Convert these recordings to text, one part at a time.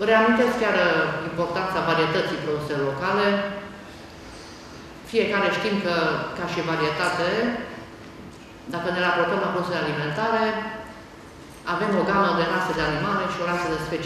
Reamintesc chiar importanța varietății produselor locale. Fiecare știm că, ca și varietate, dacă ne raportăm la produsele alimentare, avem o gamă de rase de animale și o gamă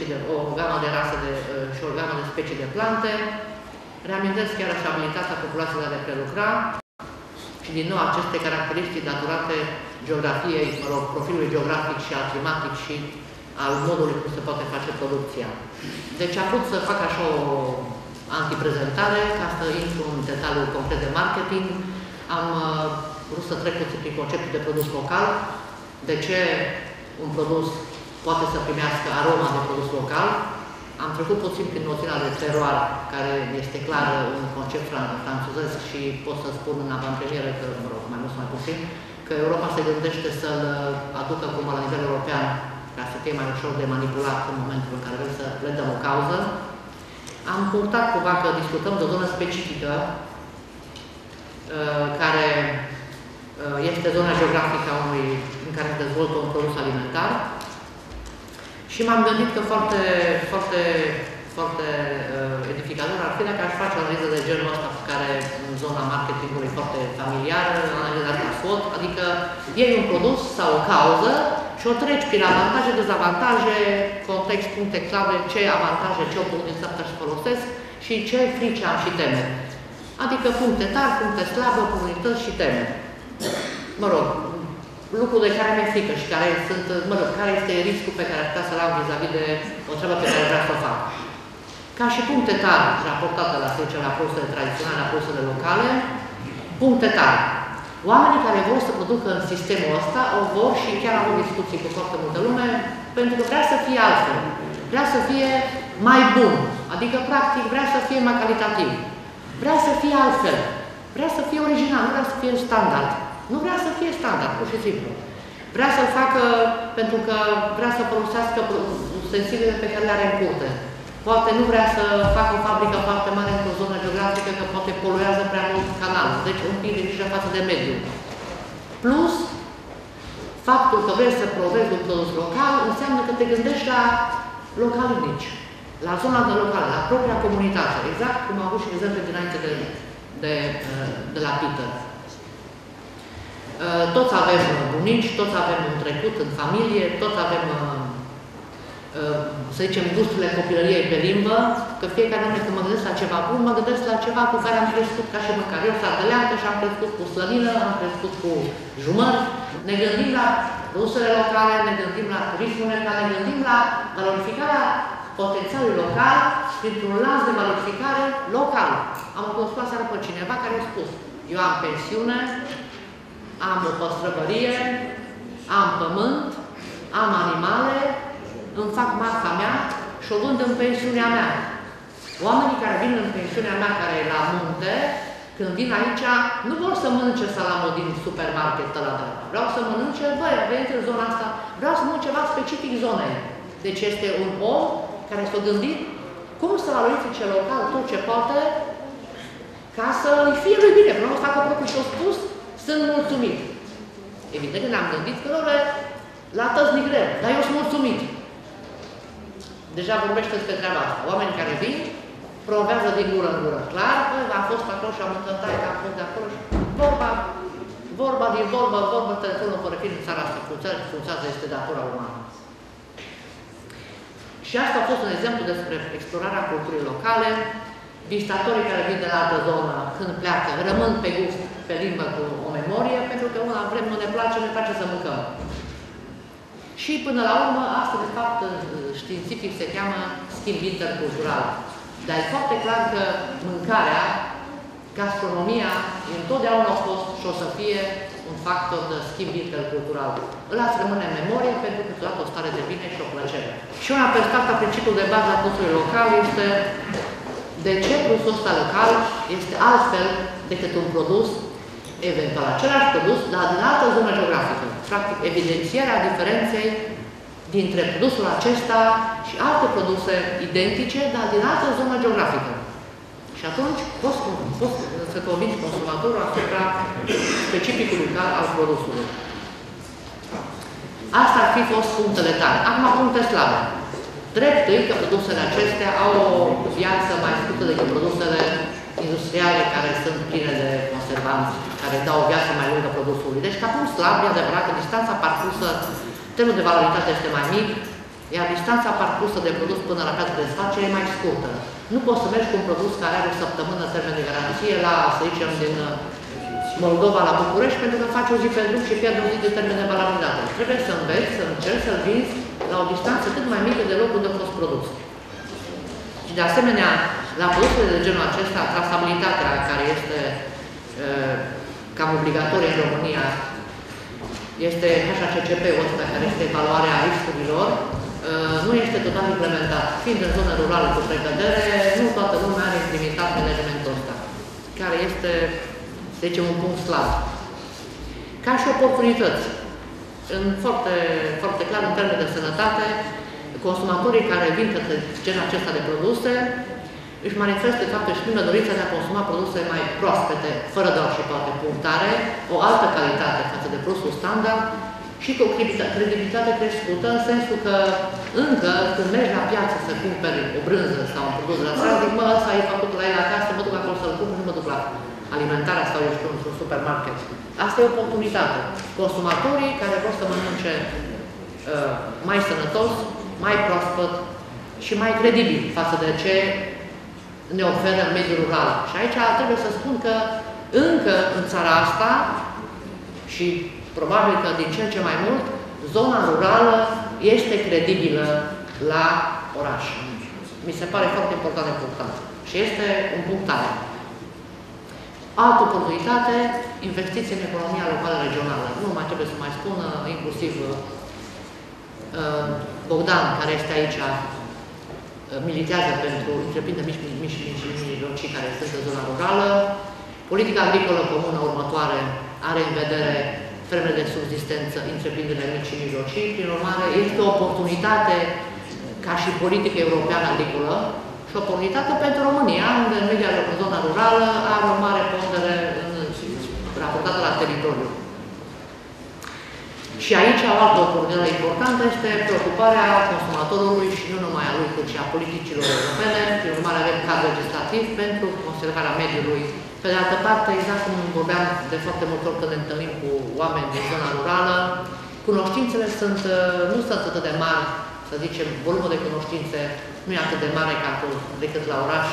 de specii de plante. Reamintesc chiar și abilitatea populației de a le prelucra și, din nou, aceste caracteristici datorate geografiei, profilului geografic și al climatic și al modului cum se poate face producția. Deci am vrut să fac așa o antiprezentare, ca să intru în detaliul concret de marketing. Am vrut să trec puțin prin conceptul de produs local, de ce un produs poate să primească aroma de produs local. Am trecut puțin prin noțiunea de terroir, care este clar un concept franțuzesc și pot să spun în avantpremieră, că, mă rog, mai mult sau mai puțin, că Europa se gândește să-l aducă acum la nivel european, ca să fie mai ușor de manipulat în momentul în care vrem să le dăm o cauză. Am purtat cumva că discutăm de o zonă specifică, care este zona geografică în care se dezvoltă un produs alimentar. Și m-am gândit că foarte edificator ar fi dacă aș face o analiză de genul ăsta, care în zona marketingului foarte familiară, analiza de SWOT, adică iei un produs sau o cauză și o treci prin avantaje, dezavantaje, context, puncte clave, ce avantaje, ce oportunități își folosesc și ce frici am și teme. Adică puncte tari, puncte slabe, oportunități și teme. Mă rog, lucruri de care mi-e frică și care sunt, care este riscul pe care ar putea să-l am vis-a-vis de o treabă pe care vreau să o fac. Ca și puncte tari raportate la produsele tradiționale, la produsele locale, puncte tari. Oamenii care vor să producă în sistemul ăsta o vor și chiar au discuții cu foarte multă lume, pentru că vrea să fie altfel. Vrea să fie mai bun, adică practic vrea să fie mai calitativ. Vrea să fie altfel. Vrea să fie original, nu vrea să fie standard. Nu vrea să fie standard, pur și simplu. Vrea să-l facă pentru că vrea să folosească ustensilele pe care le are în curte. Poate nu vrea să facă o fabrică foarte mare într-o zonă geografică, că poate poluează prea mult canalul. Deci un pic de grijă față de mediu. Plus, faptul că vrei să promovezi un produs local înseamnă că te gândești la localnici, la zona de locale, la propria comunitate. Exact cum am avut și exemple dinainte de la Peter. Toți avem bunici, toți avem un trecut în familie, toți avem, să zicem, gusturile copilăriei pe limbă, că fiecare lume când mă gândesc la ceva bun, mă gândesc la ceva cu care am crescut ca și mâncare. Eu sardeleancă și am crescut cu slănină, am crescut cu jumări. Ne gândim la produsele locale, ne gândim la turismul local, ne gândim la valorificarea potențialului local printr-un lanț de valorificare local. Am cunoscut aseară pe cineva care a spus: eu am pensiune, am o păstrăvărie, am pământ, am animale, îmi fac marca mea și o vând în pensiunea mea. Oamenii care vin în pensiunea mea, care e la munte, când vin aici, nu vor să mănânce salamul din supermarket ăla de la. Vreau să mănânce, băi, venit în zona asta, vreau să mănânc ceva specific zonei. Deci este un om care s-a gândit cum să valorifice local tot ce poate ca să îi fie lui bine. Vreau să facă propriu și-o spus, sunt mulțumit. Evident că ne-am gândit că, la tăți greu, dar eu sunt mulțumit. Deja vorbește despre treaba asta. Oamenii care vin, promovează din gură în gură. Clar, am fost acolo și am încântat, am fost de acolo și vorba din vorbă, telefonul fără fir în țara asta, funcționează, este datora umană. Și asta a fost un exemplu despre explorarea culturii locale. Vizitatorii care vin de la altă zonă, când pleacă, rămân pe gust, pe limbă cu o memorie, pentru că una vrem, nu ne place să mâncăm. Și până la urmă, asta de fapt științific se cheamă schimb intercultural. Dar e foarte clar că mâncarea, gastronomia, întotdeauna a fost și o să fie un factor de schimb intercultural. Ăla să rămâne în memorie pentru că îți o stare de bine și o plăcere. Și una pe asta, principiul de bază al produsului local este de ce produsul ăsta local este altfel decât un produs, eventual același produs, dar din altă zonă geografică. Practic, evidențierea diferenței dintre produsul acesta și alte produse identice, dar din altă zonă geografică. Și atunci poți să convingi consumatorul asupra specificului local al produsului. Asta ar fi fost punctele tale. Acum puncte slabe. Drept că produsele acestea au o viață mai scurtă decât produsele industriale care sunt pline de conservanți, care dau o viață mai lungă produsului. Deci, ca punct slab, e adevărat că distanța parcursă, termenul de valoritate este mai mic, iar distanța parcursă de produs până la piața de desfacere e mai scurtă. Nu poți să mergi cu un produs care are o săptămână termen de garanție la, să zicem, din Moldova la București, pentru că faci o zi pe drum și pierd o zi de termen de valoritate. Trebuie să înveți, să încerci să-l vinzi la o distanță cât mai mică de locul unde a fost produs. Și de asemenea, la produsele de genul acesta, trasabilitatea care este cam obligatorie în România, este HACCP-ul ăsta, care este evaluarea riscurilor, nu este total implementat. Fiind în zonă rurală cu precădere, nu toată lumea are implementat managementul ăsta, care este, să zicem, un punct slab. Ca și oportunități. Foarte, foarte clar, în termen de sănătate, consumatorii care vin către genul acesta de produse își manifestă, de fapt, își primă dorința de a consuma produse mai proaspete, fără doar și toate punctare, o altă calitate față de produsul standard și cu o credibilitate crescută, în sensul că încă când mergi la piață să cumperi o brânză sau un produs de la țară, zic, mă, ăsta e făcut la el acasă, mă duc acolo să-l cumpăr, nu mă duc la alimentarea sau, eu știu, într-un supermarket. Asta e o oportunitate. Consumatorii care vor să mănânce mai sănătos, mai proaspăt și mai credibil față de ce ne oferă mediul rural. Și aici trebuie să spun că încă în țara asta și probabil că din ce în ce mai mult, zona rurală este credibilă la oraș. Mi se pare foarte important de punctat. Și este un punct tare. Altă oportunitate, investiții în economia locală regională. Nu mai trebuie să mai spun, inclusiv Bogdan, care este aici, militează pentru întreprinderi mici și mijlocii care sunt în zona rurală. Politica agricolă comună următoare are în vedere fermele de subsistență, întreprinderile mici și mijlocii. Prin urmare, este o oportunitate ca și politică europeană agricolă și o oportunitate pentru România, unde media în zona rurală are o mare pondere raportată la teritoriu. Și aici o altă oportunitate importantă este preocuparea consumatorului și nu numai a lui, cât și a politicilor europene. Prin urmare, avem cadru legislativ pentru conservarea mediului. Pe de altă parte, exact cum vorbeam de foarte multe ori când ne întâlnim cu oameni din zona rurală, cunoștințele nu sunt atât de mari, să zicem, volumul de cunoștințe nu e atât de mare decât la oraș.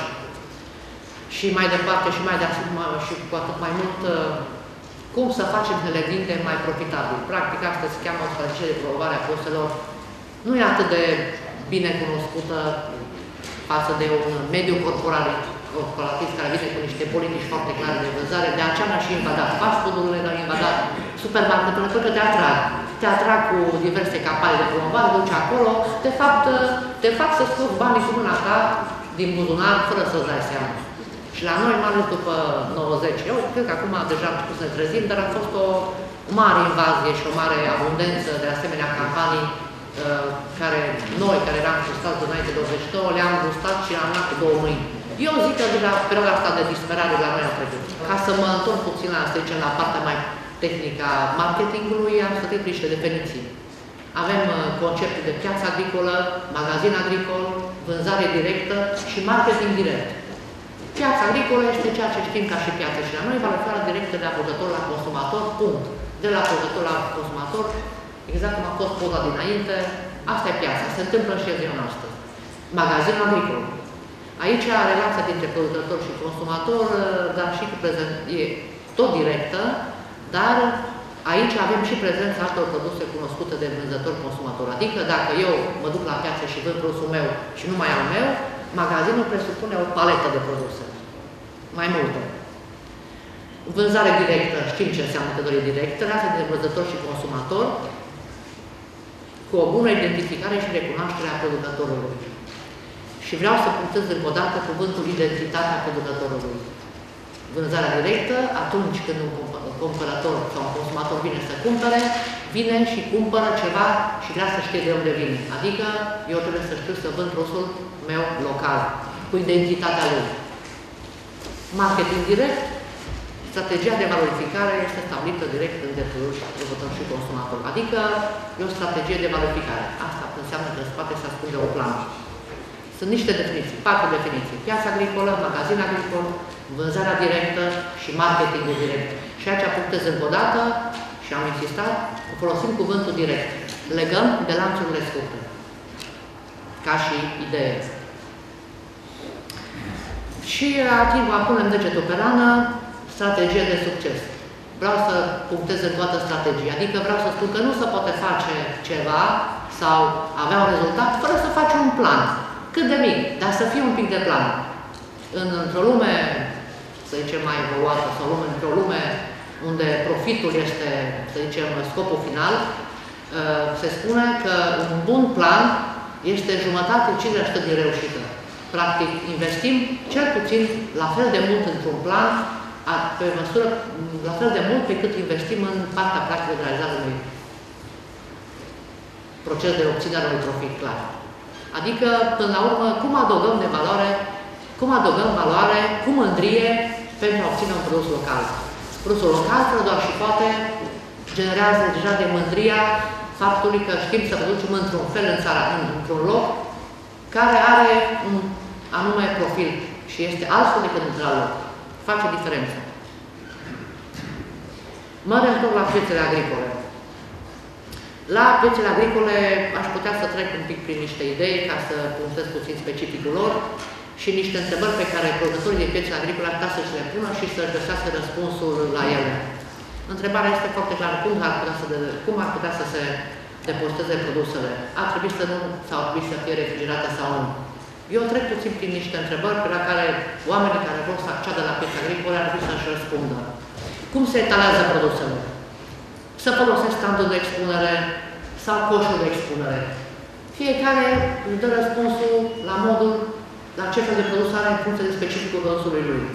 Și mai departe și cu atât mai mult cum să facem telegrinte mai profitabil. Practic, asta se cheamă o strategie de promovare a produselor. Nu e atât de bine cunoscută față de un mediu corporativ care vine cu niște politici foarte clare de vânzare. De aceea ne-a și invadat fast food-urile, ne-au invadat supermarketurile, pentru că te atrag cu diverse campanii de promovare, duci acolo, te fac să scoți banii cu mâna ta din buzunar, fără să-ți dai seama. Și la noi, mai ales după 90, eu cred că acum deja am început să ne trezim, dar a fost o mare invazie și o mare abundență de asemenea campanii noi, care eram frustrați înainte de 82, le-am gustat și am luat cu două mâini. Eu zic că deja perioada asta de disperare la noi a trecut. Ca să mă întorc puțin la, să zicem, la partea mai tehnică a marketingului, am stătit niște definiții. Avem conceptul de piață agricolă, magazin agricol, vânzare directă și marketing direct. Piața agricolă este ceea ce știm ca și piață și la noi valorificarea directă de la producător la consumator, punct. De la producător la consumator, exact cum a fost poza dinainte, asta e piața, se întâmplă și în ziua noastră. Magazinul agricol. Aici relația dintre producător și consumator, dar și cu e tot directă, dar aici avem și prezența altor produse cunoscute de vânzător-consumator. Adică dacă eu mă duc la piață și vând produsul meu și nu mai al meu, magazinul presupune o paletă de produse. Mai multe. Vânzare directă, știm ce înseamnă cădărie directă, relația dintre vânzător și consumator, cu o bună identificare și recunoaștere a producătorului. Și vreau să punctez încă o dată cuvântul identitatea producătorului. Vânzarea directă, atunci când un cumpărător sau un consumator vine să cumpere, vine și cumpără ceva și vrea să știe de unde vine. Adică eu trebuie să știu să vând produsul meu local, cu identitatea lui. Marketing direct, strategia de valorificare este stabilită direct între producător și consumator. Adică e o strategie de valorificare. Asta înseamnă că în spate se ascunde o plan. Sunt niște definiții, 4 definiții. Piața agricolă, magazin agricol, vânzarea directă și marketingul direct. Și aici punctez încă o dată, și am insistat, folosim cuvântul direct. Legăm de lanțurile scurte. Ca și idee. Și punem degetul pe rană, strategie de succes. Vreau să punctez în toată strategia, adică vreau să spun că nu se poate face ceva sau avea un rezultat fără să faci un plan. Cât de mic, dar să fie un pic de plan. Într-o lume, să zicem, mai evoluată sau într-o lume unde profitul este, să zicem, scopul final, se spune că un bun plan este jumătate 50% din reușită. Practic, investim cel puțin la fel de mult într-un plan, pe măsură, la fel de mult pe cât investim în partea practică de realizare unui proces de obținere a unui profit clar. Adică, până la urmă, cum adăugăm valoare cu mândrie pentru a obține un produs local. Produsul local, fără doar și poate, generează deja de mândria faptului că știm să producem într-un fel în țara, într-un loc care are un anume profil și este altfel decât într-alt loc. Face diferență. Mă reîntorc la piețele agricole. La piețele agricole aș putea să trec un pic prin niște idei ca să punctez puțin specificul lor și niște întrebări pe care producătorii de piețe agricole ar putea să-și le pună și să-și găsească răspunsul la ele. Întrebarea este foarte clară. Cum ar putea să se depoziteze produsele? Ar trebui să nu sau ar trebui să fie refrigerate sau nu? Eu trec puțin prin niște întrebări pe la care oamenii care vor să acceadă la piețe agricole ar trebui să-și răspundă. Cum se etalează produsele? Să folosesc standul de expunere sau coșul de expunere? Fiecare își dă răspunsul la modul, la ce fel de produs are în funcție de specificul produsului lui.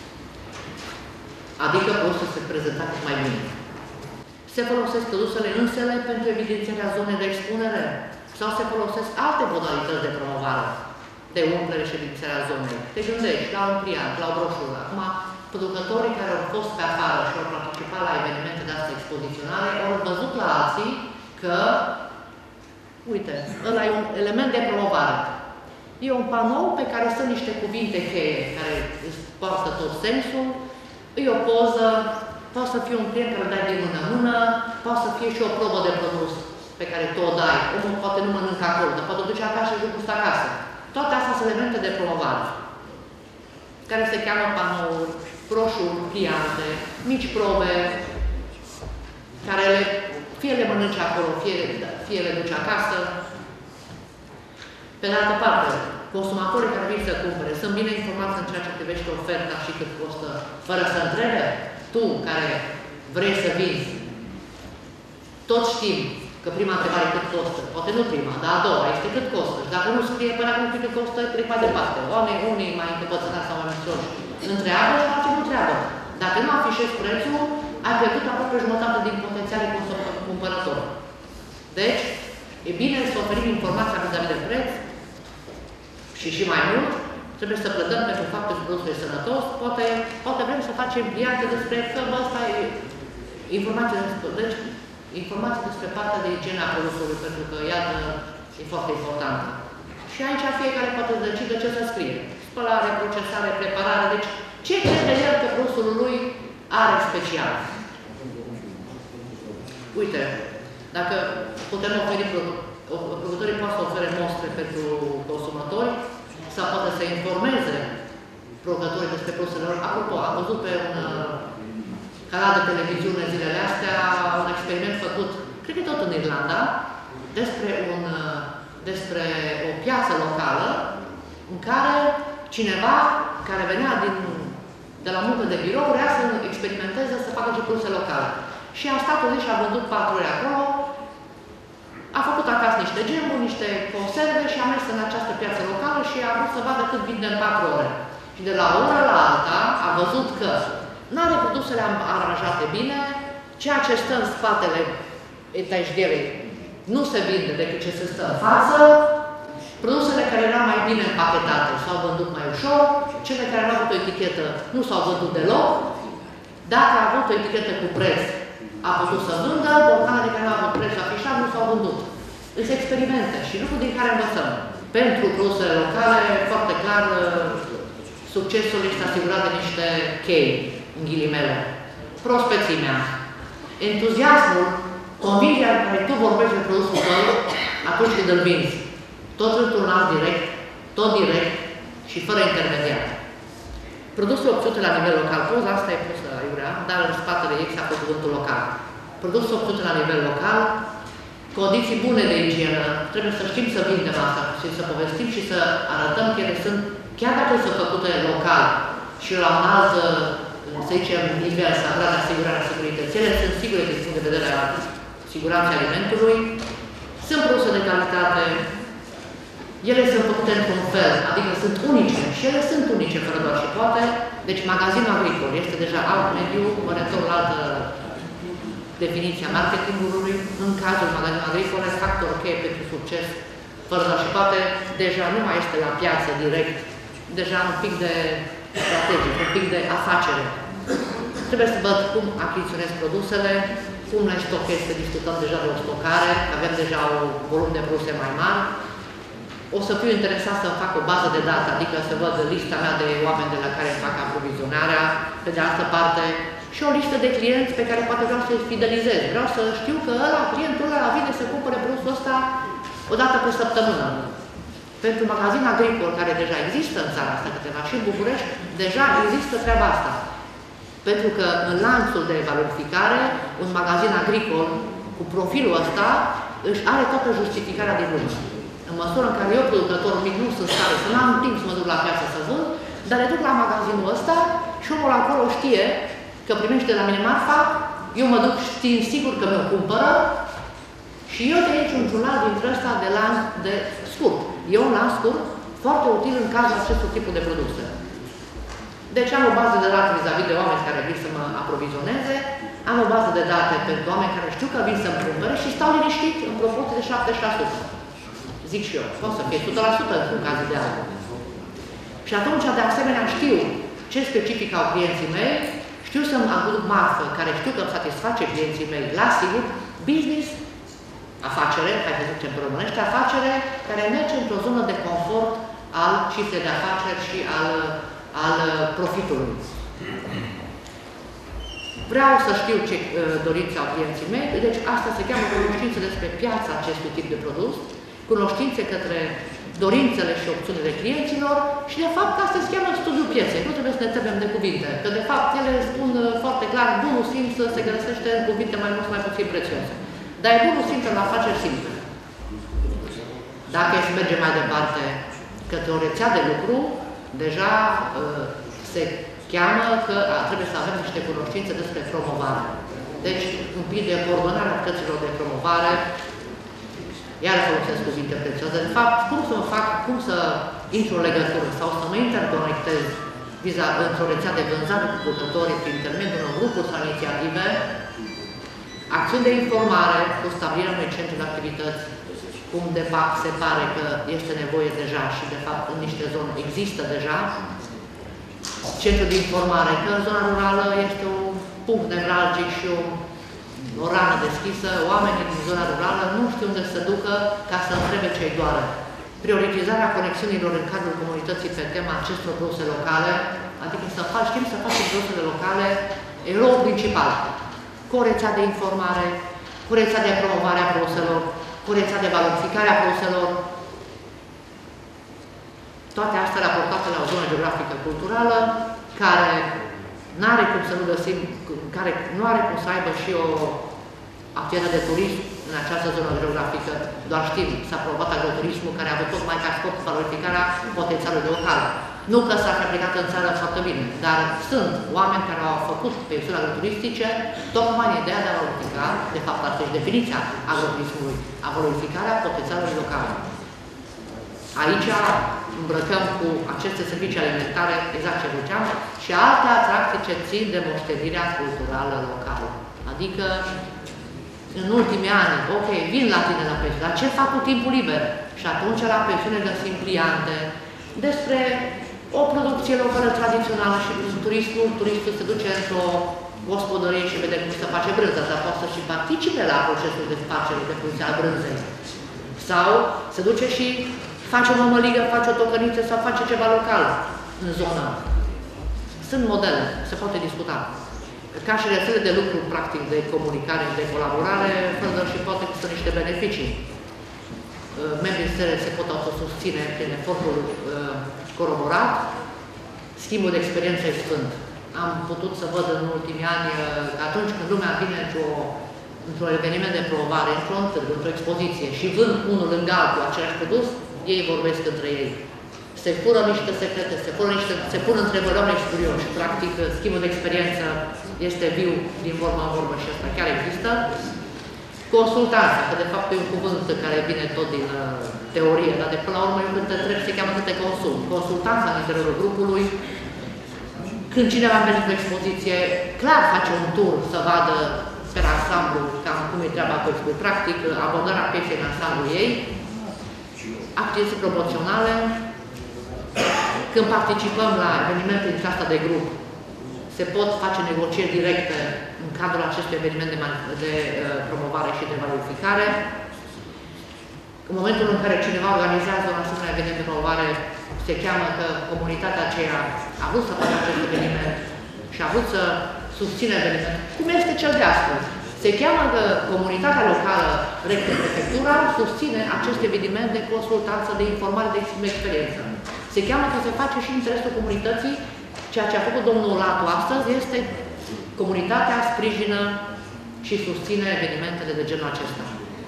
Adică produsul se prezenta cât mai bine. Se folosesc produsele însele pentru evidențierea zonei de expunere sau se folosesc alte modalități de promovare, de umplere și evidențierea zonei. Te gândești la un pliant, la o broșură. Acum, producătorii care au fost pe afară și au participat la evenimente de astea expoziționale au văzut la alții că, uite, ăla e un element de promovare. E un panou pe care sunt niște cuvinte cheie care îți poartă tot sensul, e o poză, poate să fie un client care îl dai din mână în mână, poate să fie și o probă de produs pe care tu o dai. Omul poate nu mănâncă acolo, dar poate o duce acasă și îl gustă acasă. Toate astea sunt elemente de promovare, care se cheamă panouri, broșuri, pliante, mici probe, care fie le mănânci acolo, fie le duci acasă. Pe de altă parte, consumatorii care vin să cumpere sunt bine informați în ceea ce privește oferta și cât costă, fără să întrebe. Tu, care vrei să vinzi, toți știm că prima întrebare e cât costă. Poate nu prima, dar a doua este cât costă. Și dacă nu scrie până acum cât costă, trec mai departe. Unii mai încăpățânați sau mai mincioși întreabă și alții nu întreabă. Dacă nu afișezi prețul, ai pierdut aproape jumătate din potențialii cumpărători. Deci, e bine să oferim informația vis-a-vis de preț și mai mult, trebuie să plădăm pentru faptul că produsul e sănătos, poate vrem să facem pliante despre că ăsta e informații despre partea de igienă a produsului, pentru că, iată, e foarte importantă. Și aici fiecare poate decide ce să scrie. Spălare, procesare, preparare, deci ce crede el că produsul lui are special. Uite, dacă putem oferi, producătorii pot să ofere mostre pentru consumatori, sau poate să informeze producătorii despre produsele lor. Apropo, am văzut pe un canal de televiziune zilele astea un experiment făcut, cred că tot în Irlanda, despre o piață locală în care cineva care venea de la muncă de birou vrea să experimenteze, să facă și produse locale. Și a stat o zi și a vândut 4 ore acolo, a făcut acasă niște gemuri, niște conserve și a mers în această piață locală și a vrut să vadă cât vinde în 4 ore. Și de la o oră la alta a văzut că nu are produsele aranjate bine, ceea ce stă în spatele etajierei nu se vinde decât ce se stă în față, produsele care erau mai bine împachetate s-au vândut mai ușor, cele care nu au avut o etichetă nu s-au vândut deloc, dacă a avut o etichetă cu preț, a putut să vândă, borcanele care nu au avut preț afișat nu s-au vândut. Îs experimente și lucruri din care învățăm. Pentru produsele locale, foarte clar, succesul este asigurat de niște chei, în ghilimele. Prospețimea, entuziasmul, convingerea în care tu vorbești de produsul tău atunci când îl vinzi. Tot într-un alt direct, tot direct și fără intermediar. Produsul obținute la nivel local, poza asta e pusă aiurea, dar în spatele ei s-a pus cuvântul local. Produsul obținute la nivel local, condiții bune de igienă, trebuie să știm să vindem asta și să povestim și să arătăm că ele sunt, chiar dacă sunt făcute local și la un alt, să zicem, nivel, să avea de asigurarea securității, ele sunt sigure din punct de vedere al siguranței alimentului, sunt produse de calitate, ele sunt făcute într-un fel, adică sunt unice și ele sunt unice fără doar și poate, deci magazinul agricol este deja alt mediu, mă retorn la altă definiția marketingului, în cazul magazinului agricole, factor cheie pentru succes, fără doar și poate, deja nu mai este la piață direct, deja un pic de strategic, un pic de afacere. Trebuie să văd cum achiziționez produsele, cum le stochez, să discutăm deja de o stocare, avem deja un volum de produse mai mari. O să fiu interesat să fac o bază de date, adică să văd lista mea de oameni de la care fac aprovizionarea, pe de altă parte, și o listă de clienți pe care poate vreau să-i fidelizez. Vreau să știu că clientul ăla vine să cumpere produsul ăsta o dată pe săptămână. Pentru magazin agricol, care deja există în țara asta câteva și în București, deja există treaba asta. Pentru că în lanțul de valorificare, un magazin agricol cu profilul ăsta își are toată justificarea din lume. În măsură în care eu, producătorul mic, nu sunt stare, să n-am timp să mă duc la piață să vând, dar le duc la magazinul ăsta și omul acolo știe că primește de la mine marfa, eu mă duc știind sigur că mi-o cumpără și eu de aici un jurnal dintre ăsta de lanț de scurt. E un lanț scurt foarte util în cazul acestor tipuri de produse. Deci am o bază de date vis-a-vis de oameni care vin să mă aprovizioneze, am o bază de date pentru oameni care știu că vin să-mi cumpere și stau liniștit în proporție de 70%. Zic și eu, pot să fie 100% într-un caz ideal. Și atunci, de asemenea, știu ce specific au clienții mei, știu să-mi aduc marfă care știu că îmi satisface clienții mei la sigur, business, afacere, hai să zicem pe românește, afacere care merge într-o zonă de confort al cifrei de afaceri și al profitului. Vreau să știu ce dorințe au clienții mei, deci asta se cheamă cunoștință despre piața acestui tip de produs, cunoștințe către dorințele și opțiunile clienților și, de fapt, asta se cheamă studiul pieței. Nu trebuie să ne temem de cuvinte, că, de fapt, ele spun foarte clar, bunul simț se găsește în cuvinte mai mult sau mai puțin prețioase. Dar e bunul simț în afaceri simple. Dacă e să mergem mai departe către o rețea de lucru, deja se cheamă că trebuie să avem niște cunoștințe despre promovare. Deci, un pic de coordonare a activităților de promovare, iar folosesc cuvinte prețioase. De fapt, cum să intru în legătură sau să mă interconectez într-o rețea de vânzare cu producătorii prin intermediul unor grupuri sau inițiative, acțiuni de informare cu stabilirea unui centru de activități, cum de fapt se pare că este nevoie deja și de fapt în niște zone există deja, centru de informare, că în zona rurală este un punct nevralgic și o rană deschisă, oamenii din zona rurală nu știu unde să ducă ca să întrebe ce-i doare. Prioritizarea conexiunilor în cadrul comunității pe tema acestor produse locale, adică știm să facem produsele locale, eroul principal, cu o rețea de informare, cu o rețea de promovare a produselor, cu o rețea de valorificare a produselor, toate astea raportate la o zonă geografică culturală, care nu are cum să nu găsim, care nu are cum să aibă și o activitate de turism în această zonă geografică. Doar știm, s-a promovat agroturismul care a avut tocmai ca scop valorificarea potențialului local. Nu că s-a aplicat în țară foarte bine, dar sunt oameni care au făcut pensiuni agroturistice tocmai în ideea de a valorifica, de fapt asta e definiția agroturismului, a valorificarea potențialului local. Aici îmbrăcăm cu aceste servicii alimentare, exact ce ziceam, și alte atracții ce țin de moștenirea culturală locală. Adică, în ultimii ani, ok, vin la tine la pensiune, dar ce fac cu timpul liber? Și atunci la pensiune găsim pliante despre o producție locală tradițională și turistul se duce într-o gospodărie și vede cum se face brânză, dar poate să și participe la procesul de facere de producție a brânzei. Sau se duce și face o mămăligă, face o tocăniță sau face ceva local în zonă. Sunt modele, se poate discuta. Ca și rețele de lucru, practic, de comunicare, de colaborare, fără și poate că sunt niște beneficii. Membrii se pot autosusține prin efortul coroborat. Schimbul de experiență e sfânt. Am putut să văd în ultimii ani că atunci când lumea vine într-un eveniment de promovare, într-un târg, într-o expoziție și vând unul lângă altul același produs, ei vorbesc între ei. Se fură niște secrete, se pun întrebări oameni și curioși. Practic, schimbul de experiență este viu din vorbă în vorbă și asta chiar există. Consultanța, că de fapt e un cuvânt care vine tot din teorie, dar de până la urmă când te trebuie se cheamă câte consult. Consultanța în interiorul grupului, când cineva merge pe expoziție, clar face un tur să vadă pe ansamblu cam cum e treaba cu expoziție. Practic, abordarea pieței în ansamblu ei, activități promoționale. Când participăm la evenimente din asta de grup, se pot face negocieri directe în cadrul acestui eveniment de promovare și de valorificare. În momentul în care cineva organizează un asemenea eveniment de promovare, se cheamă că comunitatea aceea a vrut să facă acest eveniment și a vrut să susțină evenimentul. Cum este cel de astăzi? Se cheamă că comunitatea locală, prefectura, susține acest eveniment de consultanță, de informare, de experiență. Se cheamă că se face și în interesul comunității. Ceea ce a făcut domnul Latu astăzi este comunitatea sprijină și susține evenimentele de genul acesta.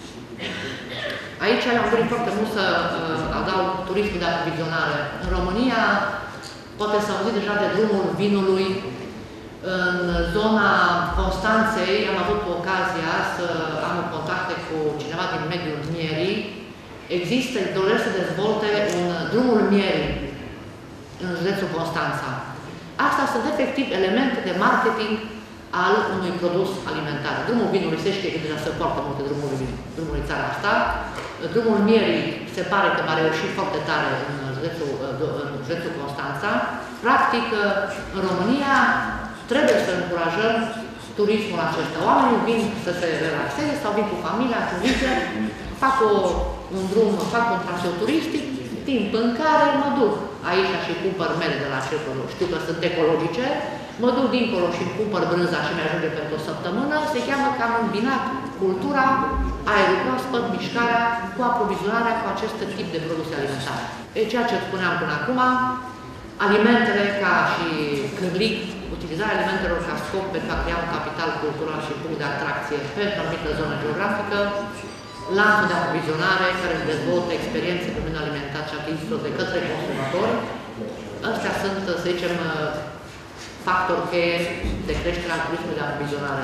Aici am dorit foarte mult să adaug turismul de aprovizionare. În România, poate s-a auzit deja de drumul vinului. În zona Constanței am avut ocazia să am contacte cu cineva din mediul mierii. Există, doresc să dezvolte un drumul mierii în județul Constanța. Asta sunt efectiv elemente de marketing al unui produs alimentar. Drumul vinului se știe că deja se poartă multe drumuri în țara asta. Drumul mierii se pare că va reuși foarte tare în județul Constanța. Practic, în România trebuie să încurajăm turismul acesta. Oamenii vin să se relaxeze sau vin cu familia, cu vize, fac un drum, fac un traseu turistic, timp în care mă duc aici și cumpăr mele de la cercul, știu că sunt ecologice, mă duc dincolo și îmi cumpăr brânza și mi-ajunge pentru o săptămână, se cheamă că am îmbinat cultura, aerul proaspăt, mișcarea, cu aprovizionarea cu acest tip de produse alimentare. E ceea ce spuneam până acum, alimentele ca și cârlic, utilizarea alimentelor ca scop pentru a crea un capital cultural și punct de atracție pentru o anumită zonă geografică, lanțul de aprovizionare care își dezvoltă experiențe pe domeniul alimentar și achizițiilor de către consumatori. Astea sunt, să zicem, factori cheie de creștere a turismului de aprovizionare.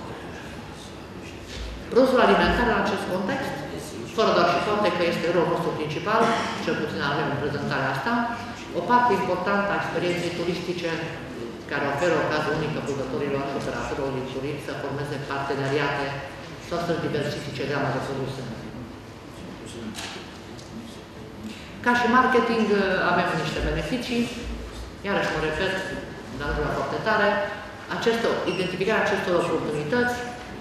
Produsul alimentar în acest context, fără doar și poate că este rolul nostru principal, cel puțin avem în prezentarea asta, o parte importantă a experienței turistice care oferă ocazia unică producătorilor și operatorilor din turism să formeze parteneriate sau să diversifice gama de produse. Ca și marketing avem niște beneficii, iarăși mă repet, dar nu vreau foarte tare, identificarea acestor oportunități,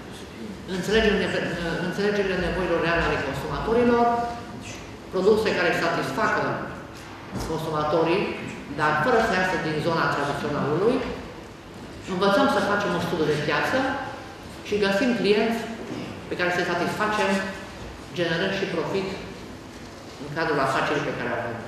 înțelegerile nevoilor reale ale consumatorilor, produse care satisfacă consumatorii, dar fără să iasă din zona tradiționalului, învățăm să facem un studiu de piață și găsim clienți pe care să-i satisfacem, generând și profit în cadrul afacerii pe care o avem.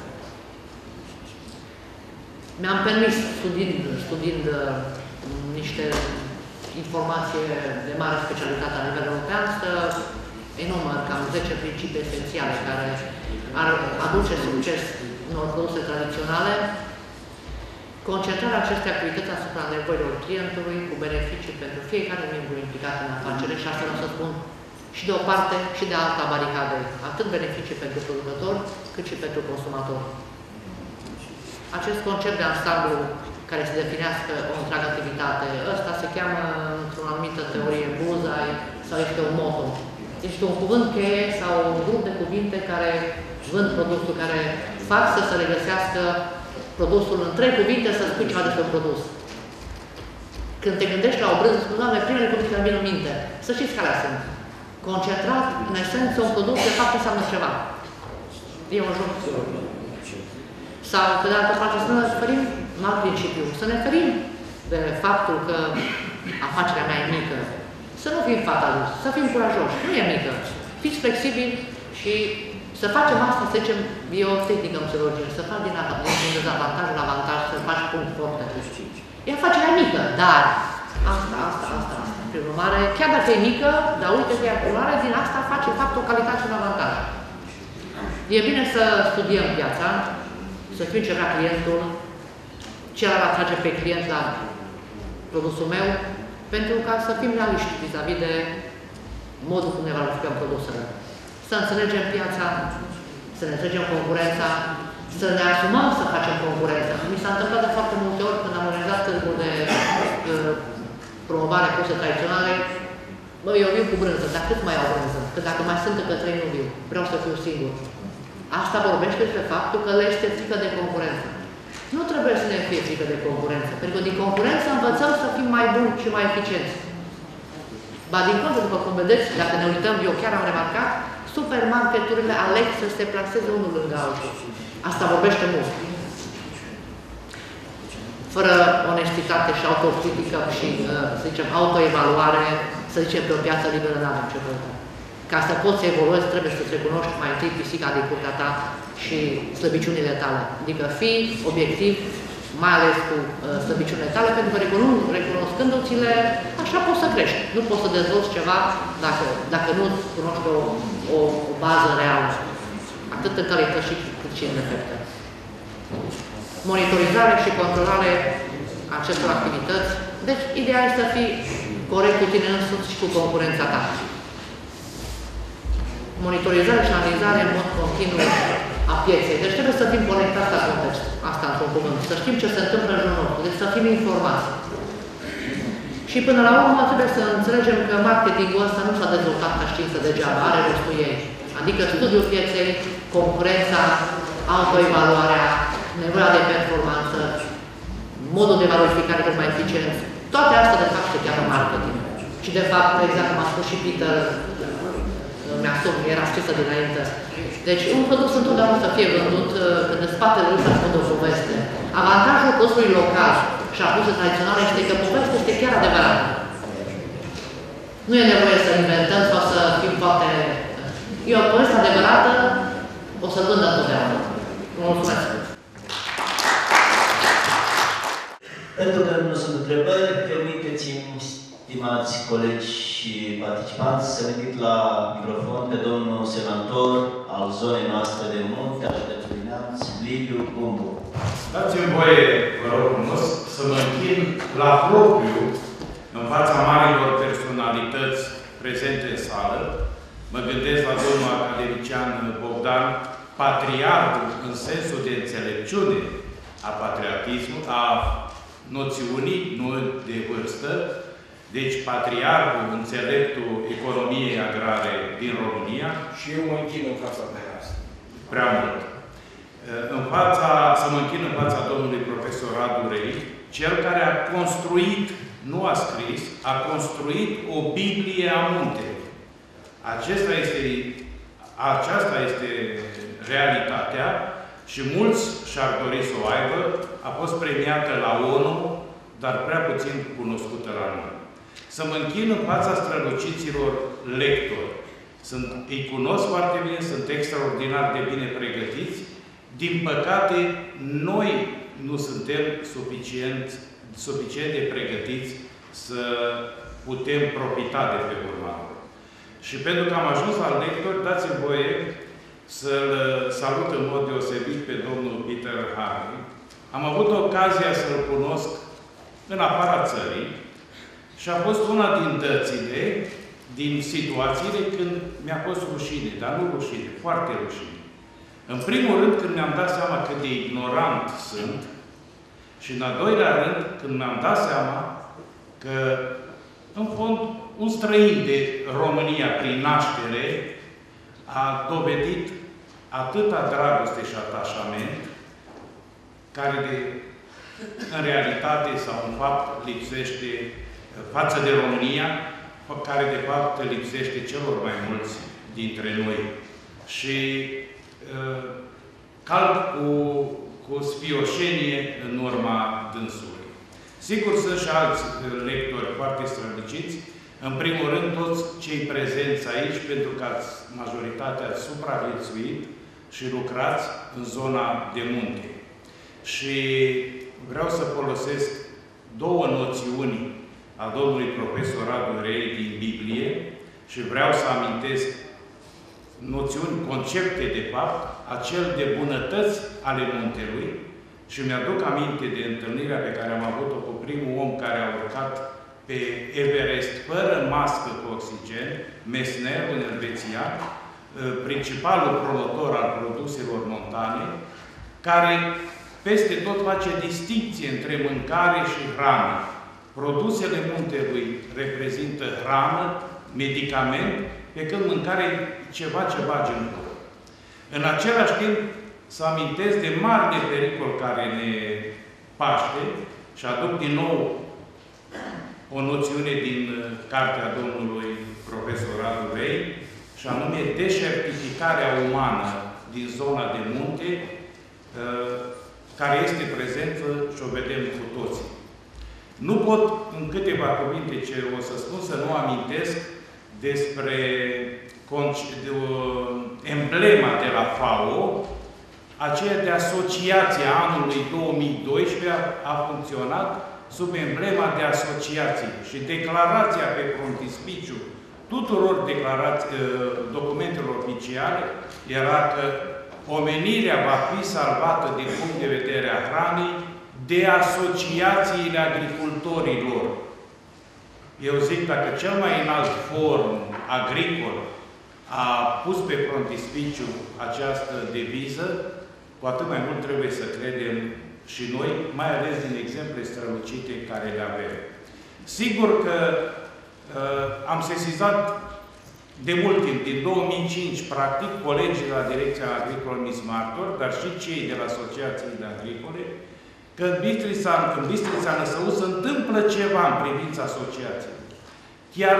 Mi-am permis, studiind niște informații de mare specialitate la nivel european, să enumăr cam 10 principii esențiale care ar aduce succes unor produse tradiționale, concentrarea acestei activități asupra nevoilor clientului cu beneficii pentru fiecare membru implicat în afacere și asta vreau să spun și de o parte și de alta baricadă, atât beneficii pentru producător cât și pentru consumator. Acest concept de ansamblu care se definească o întreagă activitate, ăsta se cheamă într-o anumită teorie bullseye sau este un motto. Este un cuvânt cheie sau un grup de cuvinte care vând produsul, care fac să se regăsească produsul în 3 cuvinte să spui ceva despre un produs. Când te gândești la o brânză, spui, Doamne, primele cuvinte care vin în minte. Să știți care sunt. Concentrat, în esență, un produs de fapt înseamnă ceva. E un joc psihologic. Sau, pe de altă parte, să ne referim în alt principiu, să ne referim de faptul că afacerea mea e mică, să nu fim fataliști, să fim curajoși, nu e mică. Fiți flexibili și să facem asta, să zicem, e o tehnică în psihologie, să faci din dezavantaj un avantaj, să faci punct foarte. E afacerea mică, dar asta. Prin urmare, chiar dacă e mică, dar uite că e acumulare, din asta face fapt o calitate și un avantaj. E bine să studiem piața, să știm ce vrea clientul, ce ar atrage pe client la produsul meu, pentru ca să fim realiști vis-a-vis de modul cum ne valorificăm produsele. Să înțelegem piața, să ne înțelegem concurența, să ne asumăm să facem concurență. Mi s-a întâmplat de foarte multe ori când am organizat târguri de promovare produse tradiționale, eu viu cu brânză, dar cât mai au brânză? Că dacă mai sunt încă 3 nu viu, vreau să fiu singur. Asta vorbește despre faptul că le este frică de concurență. Nu trebuie să ne fie frică de concurență, pentru că din concurență învățăm să fim mai buni și mai eficienți. Ba din contră, după cum vedeți, dacă ne uităm, eu chiar am remarcat, supermarketurile aleg să se plaseze unul lângă altul. Asta vorbește mult. Fără onestitate și autocritică și, să zicem, autoevaluare, să zicem, pe o piață liberă n-avem ce căuta. Ca să poți să evoluezi, trebuie să-ți recunoști mai întâi pisica din curtea ta și slăbiciunile tale. Adică fii obiectiv, mai ales cu slăbiciunile tale, pentru că recunoscându-ți-le, așa poți să crești. Nu poți să dezvolți ceva dacă nu cunoști o bază reală, atât în calități cât și în defecte. Monitorizare și controlare acestor activități. Deci, ideea este să fii corect cu tine însuți și cu concurența ta. Monitorizare și analizare în mod continuu a pieței. Deci trebuie să fim conectați la context. Asta într-un cuvânt. Să știm ce se întâmplă în jurul nostru. Deci să fim informați. Și până la urmă trebuie să înțelegem că marketingul ăsta nu s-a dezvoltat ca știință degeaba, are rostul ei. Adică studiul pieței, concurența, autoevaluarea, nevoia de performanță, modul de valorificare cât mai eficient. Toate astea de fapt se cheamă marketing. Și de fapt, exact cum a spus și Peter, mi-asum, era scrisă dinainte. Deci un produs întotdeauna să fie vândut când în spatele lui se ascunde o poveste. Avantajul produsului local și a produsului tradițional este că povestea este chiar adevărată. Nu e nevoie să inventăm sau să fim foarte... E o poveste adevărată, o să vândă întotdeauna. Mulțumesc! Pentru că nu sunt întrebări, permiteți-mi, stimați colegi și participanți, să venit la microfon pe domnul senator al zonei noastre de munte, a județului Neamț, Liviu Bumbu. Dați-mi voie, vă rog frumos, să mă închin la propriu în fața marilor personalități prezente în sală. Mă gândesc la domnul academician Bogdan, patriarhul în sensul de înțelepciune a patriotismului, a noțiunii, nu de vârstă, deci patriarhul, înțeleptul economiei agrare din România. Și eu mă închin în fața dumneavoastră. Prea mult. Să mă închin în fața domnului profesor Radu Rei, cel care a construit, nu a scris, a construit o Biblie a muntelui. Aceasta este realitatea și mulți și-ar dori să o aibă. A fost premiată la ONU, dar prea puțin cunoscută la noi. Să mă închin în fața străluciților lectori. Îi cunosc foarte bine, sunt extraordinar de bine pregătiți. Din păcate, noi nu suntem suficient de pregătiți să putem profita de pe urma lor. Și pentru că am ajuns la lectori, dați-mi voie să-l salut în mod deosebit pe domnul Peter Harvey. Am avut ocazia să-l cunosc în afara țării și a fost una din dățile, din situațiile când mi-a fost rușine, dar nu rușine, foarte rușine. În primul rând, când mi-am dat seama cât de ignorant sunt și în al doilea rând, când mi-am dat seama că, în fond, un străin de România prin naștere a dovedit atâta dragoste și atașament care în realitate sau în fapt lipsește față de România, care de fapt lipsește celor mai mulți dintre noi. Și calc cu spioșenie în urma dânsului. Sigur, sunt și alți lectori foarte străluciți. În primul rând, toți cei prezenți aici, pentru că majoritatea ați supraviețuit și lucrați în zona de munte. Și vreau să folosesc două noțiuni a domnului profesor Radu Rei din Biblie și vreau să amintesc noțiuni, concepte de fapt, acel de bunătăți ale muntelui și mi-aduc aminte de întâlnirea pe care am avut-o cu primul om care a urcat pe Everest fără mască cu oxigen, Messner, un elvețian, principalul promotor al produselor montane, care peste tot face distinție între mâncare și hrană. Produsele muntelui reprezintă hrană, medicament, pe când mâncarea e ceva ce bagi în gură. În același timp, să amintesc de mari pericol care ne paște și aduc din nou o noțiune din cartea domnului profesor Radu Rei, și anume deșertificarea umană din zona de munte, care este prezentă și o vedem cu toții. Nu pot, în câteva cuvinte ce o să spun, să nu amintesc despre emblema de la FAO, aceea de asociație anului 2012 a funcționat sub emblema de asociație și declarația pe frontispiciu tuturor documentelor oficiale era că omenirea va fi salvată din punct de vedere a hranei de asociațiile agricultorilor. Eu zic, dacă cel mai înalt forum agricol a pus pe frontispiciu această deviză, cu atât mai mult trebuie să credem și noi, mai ales din exemple strălucite care le avem. Sigur că am sesizat de mult timp, din 2005, practic, colegii de la Direcția Agricolă Mis-Martor, dar și cei de la asociațiile agricole, că în Bistrița Năsău se întâmplă ceva în privința asociației. Chiar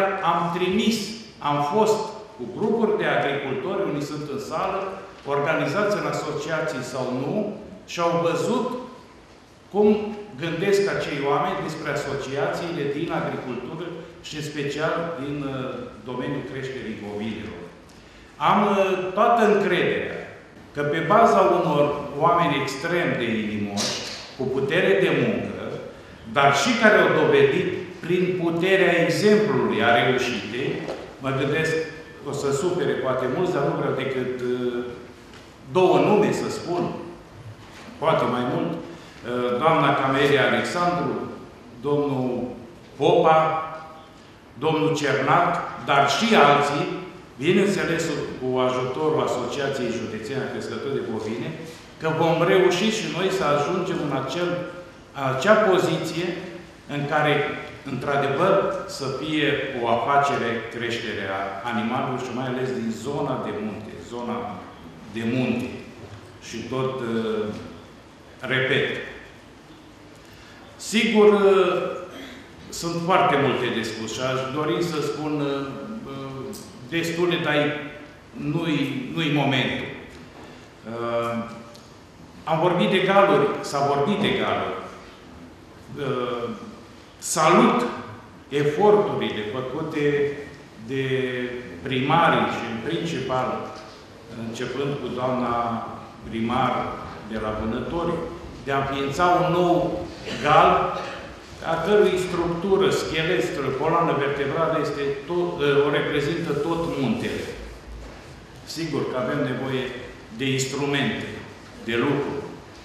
am fost cu grupuri de agricultori, unii sunt în sală, organizați în asociații sau nu, și au văzut cum gândesc acei oameni despre asociațiile din agricultură și în special din domeniul creșterii bovinilor. Am toată încrederea că pe baza unor oameni extrem de inimoși, cu putere de muncă, dar și care au dovedit prin puterea exemplului a reușitei, mă gândesc, o să supere poate mulți, dar nu vreau decât două nume să spun, poate mai mult, doamna Camelia Alexandru, domnul Popa, domnul Cernac, dar și alții, bineînțeles cu ajutorul Asociației Județene a Crescători de Bovine, că vom reuși și noi să ajungem în acea poziție în care, într-adevăr, să fie o afacere creșterea animalelor și mai ales din zona de munte, zona de munte. Și tot, repet, sigur, sunt foarte multe de spus și aș dori să spun destule, dar nu-i momentul. Am vorbit de galuri, s-a vorbit de galuri. Salut eforturile făcute de primarii și în principal, începând cu doamna primar de la Vânători, de a înființa un nou gal, a cărui structură, schelet, coloană vertebrală o reprezintă tot muntele. Sigur că avem nevoie de instrumente, de lucru.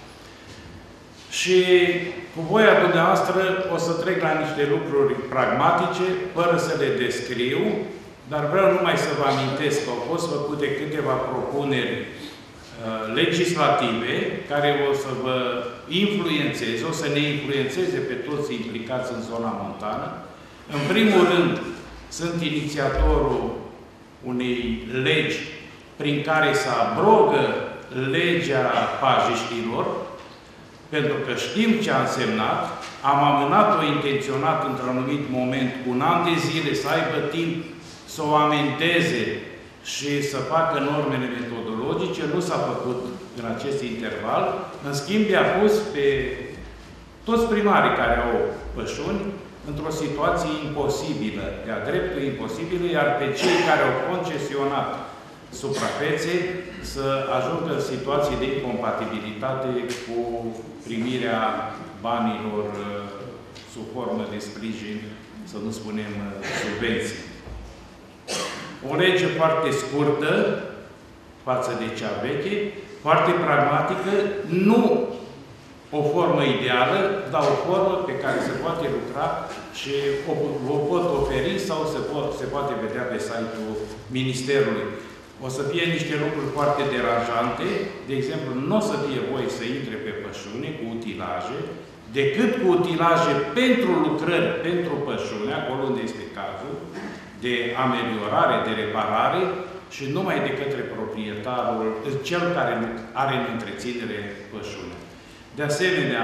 Și cu voia dumneavoastră o să trec la niște lucruri pragmatice, fără să le descriu, dar vreau numai să vă amintesc că au fost făcute câteva propuneri legislative care o să vă influențeze, o să ne influențeze pe toți implicați în zona montană. În primul rând, sunt inițiatorul unei legi prin care se abrogă legea pajiștilor, pentru că știm ce a însemnat, am amânat-o intenționat într-un anumit moment, un an de zile, să aibă timp să o amendeze și să facă normele metodologice. ecologice nu s-a făcut în acest interval. În schimb, i-a pus pe toți primarii care au pășuni într-o situație imposibilă, de-a dreptul imposibilă, iar pe cei care au concesionat suprafețe să ajungă în situații de incompatibilitate cu primirea banilor sub formă de sprijin, să nu spunem subvenții. O lege foarte scurtă față de cea veche, foarte pragmatică, nu o formă ideală, dar o formă pe care se poate lucra și o pot oferi sau se poate vedea pe site-ul Ministerului. O să fie niște lucruri foarte deranjante, de exemplu, nu o să fie voie să intre pe pășune cu utilaje, decât cu utilaje pentru lucrări, pentru pășune, acolo unde este cazul, de ameliorare, de reparare, și numai de către proprietarul, cel care are în întreținere pășune. De asemenea,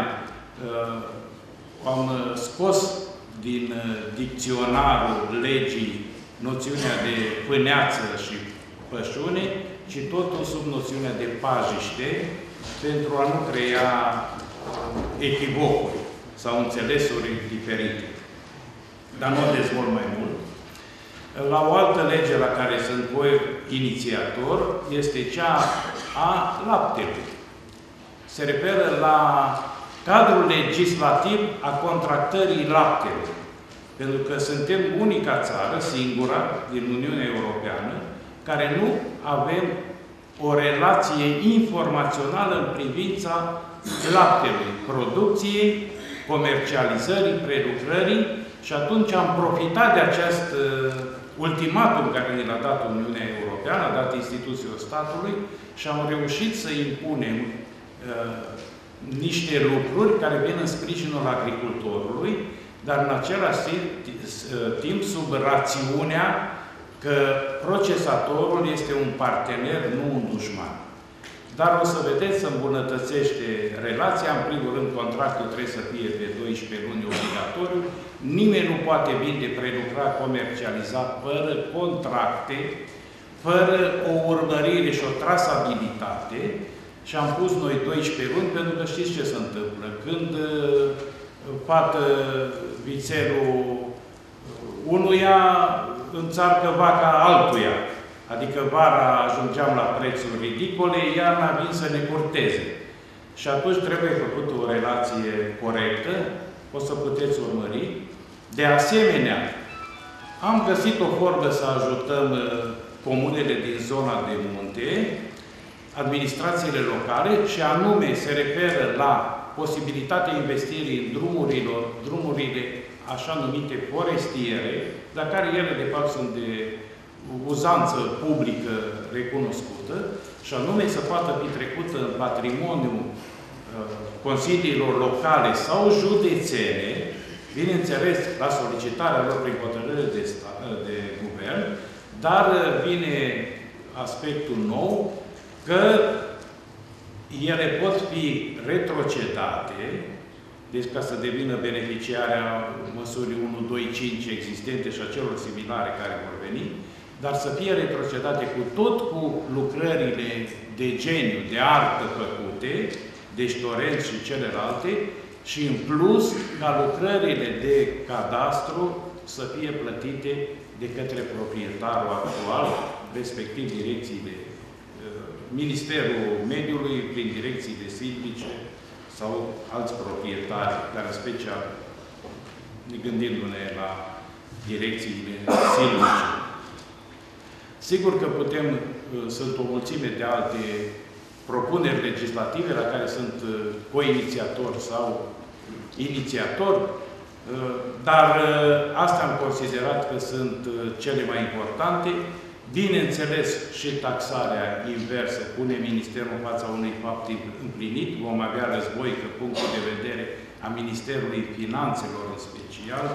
am scos din dicționarul legii noțiunea de pâneață și pășune, ci totul sub noțiunea de pajiște, pentru a nu crea echivocuri sau înțelesuri diferite. Dar nu o dezvolt mai mult. La o altă lege la care sunt inițiator este cea a laptelui. Se referă la cadrul legislativ a contractării laptelui. Pentru că suntem unica țară, singura, din Uniunea Europeană, care nu avem o relație informațională în privința laptelui, producției, comercializării, prelucrării, și atunci am profitat de acest ultimatum care ne l-a dat Uniunea Europeană, a dat instituțiilor statului, și am reușit să impunem niște lucruri care vin în sprijinul agricultorului, dar în același timp sub rațiunea că procesatorul este un partener, nu un dușman. Dar o să vedeți, se îmbunătățește relația. În primul rând, contractul trebuie să fie de 12 luni obligatoriu. Nimeni nu poate vinde, prelucra, comercializa fără contracte, fără o urmărire și o trasabilitate. Și am pus noi 12 luni, pentru că știți ce se întâmplă. Când pată vițelul unuia, înțarcă vaca altuia. Adică vara ajungeam la prețuri ridicole, iarna vin să ne curteze. Și atunci trebuie făcută o relație corectă, o să puteți urmări. De asemenea, am găsit o formă să ajutăm comunele din zona de munte, administrațiile locale, și anume se referă la posibilitatea investirii în drumurile așa numite forestiere, dar care ele de fapt sunt de uzanță publică recunoscută, și anume să poată fi trecută în patrimoniul consiliilor locale sau județene, bineînțeles la solicitarea lor prin hotărâre de guvern, dar vine aspectul nou că ele pot fi retrocedate, deci ca să devină beneficiarea măsurii 1, 2, 5 existente și a celor similare care vor veni, dar să fie retrocedate cu lucrările de geniu, de artă făcute, deci torenți și celelalte, și în plus ca lucrările de cadastru să fie plătite de către proprietarul actual, respectiv direcțiile, Ministerul Mediului, prin direcțiile silvice sau alți proprietari, dar în special gândindu-ne la direcțiile silvice. Sigur că sunt o mulțime de alte propuneri legislative la care sunt co-inițiator sau inițiator, dar astea am considerat că sunt cele mai importante. Bineînțeles, și taxarea inversă pune Ministerul în fața unui fapt împlinit. Vom avea război, că punctul de vedere a Ministerului Finanțelor în special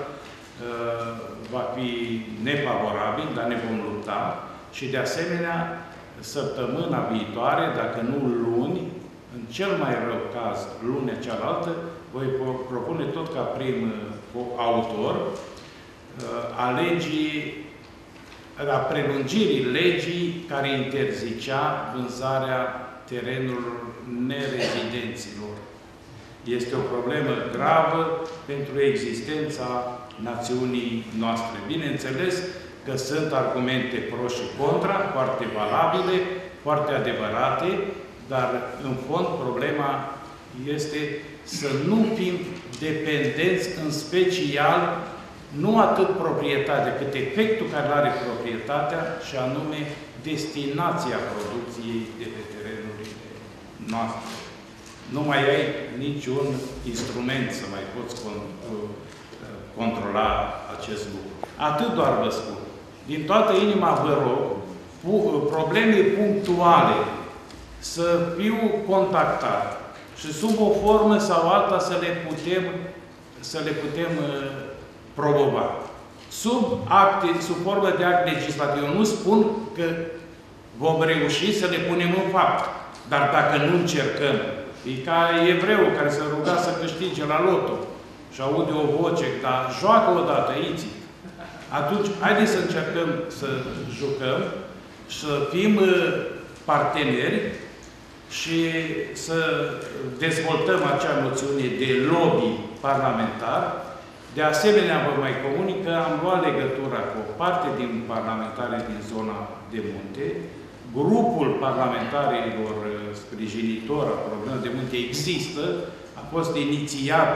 va fi nefavorabil, dar ne vom lupta. Și de asemenea, săptămâna viitoare, dacă nu luni, în cel mai rău caz, lunea cealaltă, voi propune tot ca prim autor a legii la prelungirii legii care interzicea vânzarea terenurilor nerezidenților. Este o problemă gravă pentru existența națiunii noastre. Bineînțeles că sunt argumente pro și contra, foarte valabile, foarte adevărate, dar în fond problema este să nu fim dependenți, în special, nu atât proprietatea, cât efectul care are proprietatea, și anume destinația producției de pe terenurile noastre. Nu mai ai niciun instrument să mai poți controla acest lucru. Atât doar vă spun. Din toată inima vă rog, probleme punctuale, să fiu contactat și sub o formă sau alta să le putem promova. Sub formă de act legislativ. Eu nu spun că vom reuși să le punem în fapt. Dar dacă nu încercăm, e ca evreul care se ruga să câștige la loto și aude o voce, dar joacă odată, aici. Atunci, haideți să încercăm să jucăm, să fim parteneri și să dezvoltăm acea noțiune de lobby parlamentar. De asemenea, vă mai comunic că am luat legătura cu o parte din parlamentarii din zona de munte. Grupul parlamentarilor sprijinitor a problemelor de munte există, a fost inițiat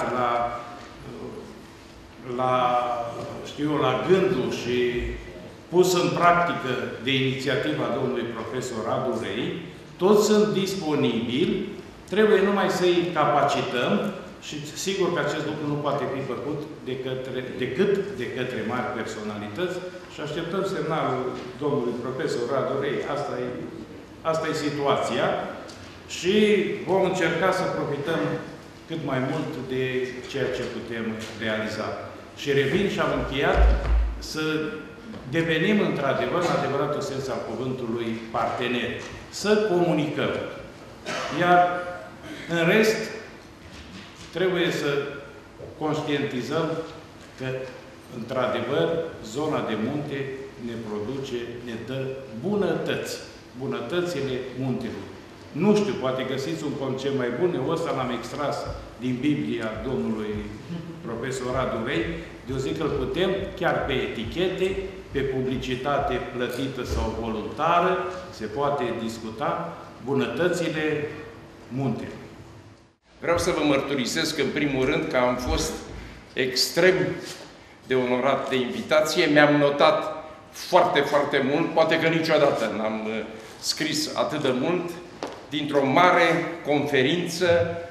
la gândul și pus în practică de inițiativa domnului profesor Radu Rei. Toți sunt disponibili, trebuie numai să-i capacităm și sigur că acest lucru nu poate fi făcut decât de către mari personalități și așteptăm semnalul domnului profesor Radu Rei. Asta e situația și vom încerca să profităm cât mai mult de ceea ce putem realiza. Și revin și am încheiat să devenim într-adevăr, în adevăratul sens al cuvântului, parteneri. Să comunicăm. Iar în rest, trebuie să conștientizăm că, într-adevăr, zona de munte ne produce, ne dă bunătăți. Bunătățile muntelui. Nu știu, poate găsiți un concept mai bun. Eu ăsta l-am extras din Biblia domnului profesor Radu Rei. Eu zic că îl putem, chiar pe etichete, pe publicitate plătită sau voluntară, se poate discuta bunătățile muntelui. Vreau să vă mărturisesc, în primul rând, că am fost extrem de onorat de invitație. Mi-am notat foarte, foarte mult, poate că niciodată n-am scris atât de mult, dintr-o mare conferință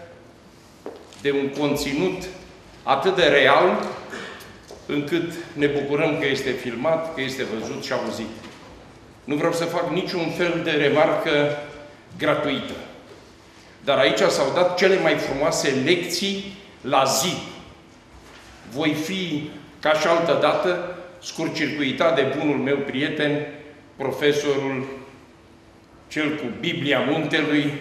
de un conținut atât de real, încât ne bucurăm că este filmat, că este văzut și auzit. Nu vreau să fac niciun fel de remarcă gratuită. Dar aici s-au dat cele mai frumoase lecții la zi. Voi fi, ca și altă dată, scurt-circuitat de bunul meu prieten, profesorul, cel cu Biblia Muntelui,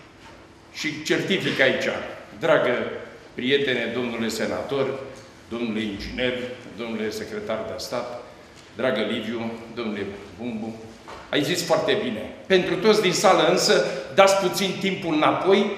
și certific aici, dragă prietene, domnule senator, domnule inginer, domnule secretar de stat, dragă Liviu, domnule Bumbu, ai zis foarte bine. Pentru toți din sală însă, dați puțin timpul înapoi,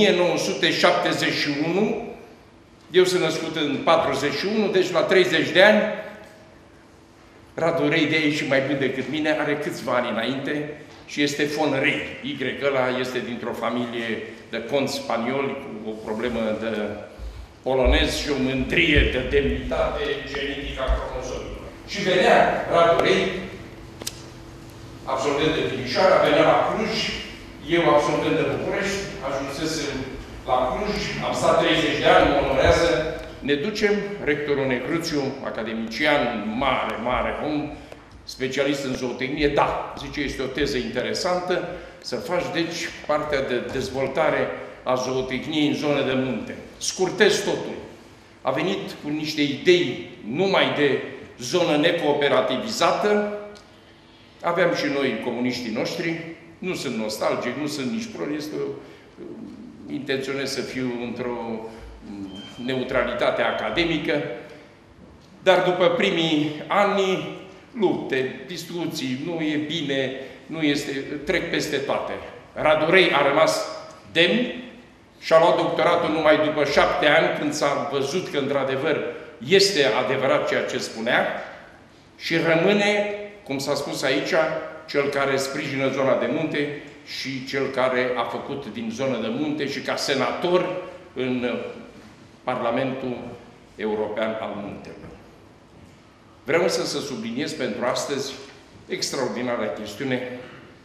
1971, eu sunt născut în 41, deci la 30 de ani, Radu Rei, de aici și mai bun decât mine, are câțiva ani înainte și este von Rei. Y ăla este dintr-o familie de conți spanioli cu o problemă de polonez și o mândrie de demnitate genetică a cromosomilor. Și venea Radu Rei, absolvent de Timișoara, venea la Cluj, eu absolvent de București, ajunsesem la Cluj, am stat 30 de ani, mă onorează. Ne ducem, rectorul Negruțiu, academician, mare om, specialist în zootehnie, da, zice, este o teză interesantă, să faci, deci, partea de dezvoltare a zootehniei în zone de munte. Scurtez totul. A venit cu niște idei numai de zonă necooperativizată. Aveam și noi comuniștii noștri, nu sunt nostalgic, nu sunt nici pro, intenționez să fiu într-o neutralitate academică, dar după primii ani lupte, discuții, nu e bine, nu este, trec peste toate. Radurei a rămas demn și a luat doctoratul numai după 7 ani, când s-a văzut că, într-adevăr, este adevărat ceea ce spunea și rămâne, cum s-a spus aici, cel care sprijină zona de munte și cel care a făcut din zonă de munte și ca senator în Parlamentul European al Muntelor. Vreau însă să subliniez pentru astăzi extraordinara chestiune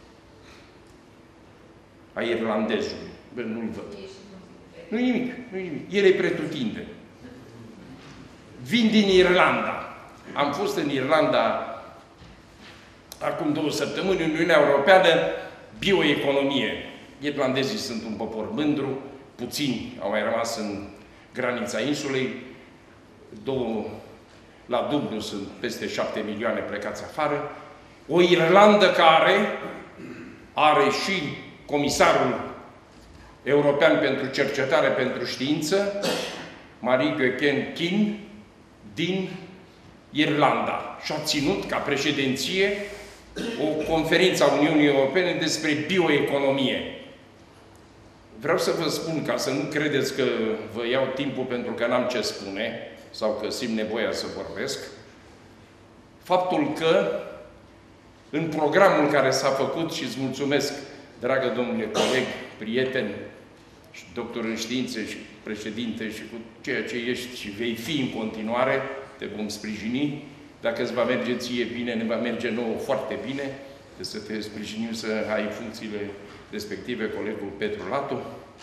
a irlandezului. Bă, nu-i văd. Nu-i nimic, nu-i nimic. El e pretutindeni. Vin din Irlanda. Am fost în Irlanda acum 2 săptămâni, în Uniunea Europeană, bioeconomie. Irlandezii sunt un popor mândru, puțini au mai rămas în granița insulei, la Dublin sunt peste 7 milioane plecați afară. O Irlandă care are și comisarul european pentru cercetare pentru știință, Marie Göken Kin, din Irlanda. Și a ținut ca președinție o conferință a Uniunii Europene despre bioeconomie. Vreau să vă spun, ca să nu credeți că vă iau timpul pentru că n-am ce spune, sau că simt nevoia să vorbesc, faptul că în programul care s-a făcut, și îți mulțumesc, dragă domnule coleg, prieten, și doctor în științe și președinte și cu ceea ce ești și vei fi în continuare, te vom sprijini. Dacă îți va merge ție bine, ne va merge nouă foarte bine, să te sprijinim să ai funcțiile respective, colegul Petru Latu.